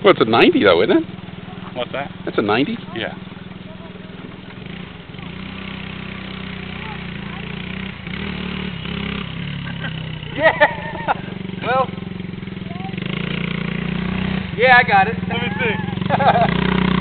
Well, it's a 90 though, isn't it? What's that? That's a 90. Yeah. Yeah. Well. Yeah, I got it. Let me see.